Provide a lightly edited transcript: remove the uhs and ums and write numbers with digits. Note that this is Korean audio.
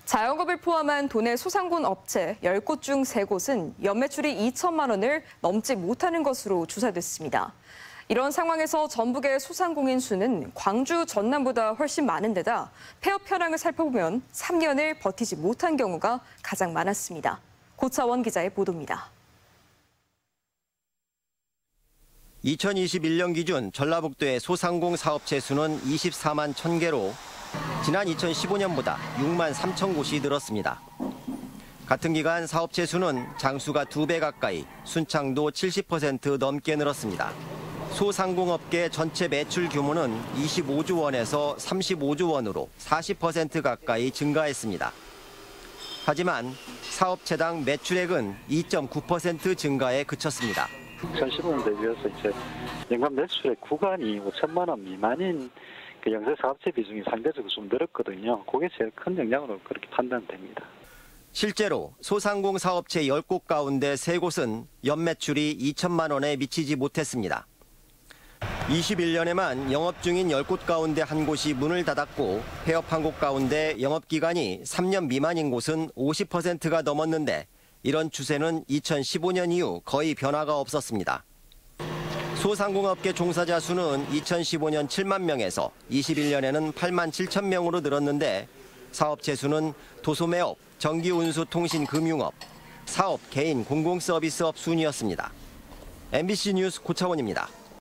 자영업을 포함한 도내 소상공 업체 10곳 중 3곳은 연매출이 2천만 원을 넘지 못하는 것으로 조사됐습니다. 이런 상황에서 전북의 소상공인 수는 광주, 전남보다 훨씬 많은 데다 폐업 현황을 살펴보면 3년을 버티지 못한 경우가 가장 많았습니다. 고차원 기자의 보도입니다. 2021년 기준 전라북도의 소상공 사업체 수는 24만 1,000개로 지난 2015년보다 6만 3천 곳이 늘었습니다. 같은 기간 사업체 수는 장수가 2배 가까이, 순창도 70% 넘게 늘었습니다. 소상공업계 전체 매출 규모는 25조 원에서 35조 원으로 40% 가까이 증가했습니다. 하지만 사업체당 매출액은 2.9% 증가에 그쳤습니다. 2015년 대비해서 이제 연간 매출액 구간이 5천만 원 미만인 그 영세 사업체 비중이 상대적으로 좀 늘었거든요. 그게 제일 큰 영향으로 그렇게 판단됩니다. 실제로 소상공 사업체 10곳 가운데 3곳은 연매출이 2천만 원에 미치지 못했습니다. 21년에만 영업 중인 10곳 가운데 1곳이 문을 닫았고 폐업한 곳 가운데 영업기간이 3년 미만인 곳은 50%가 넘었는데 이런 추세는 2015년 이후 거의 변화가 없었습니다. 소상공업계 종사자 수는 2015년 7만 명에서 21년에는 8만 7천 명으로 늘었는데 사업체 수는 도소매업, 전기운수 통신금융업, 사업, 개인, 공공서비스업 순이었습니다. MBC 뉴스 고차원입니다.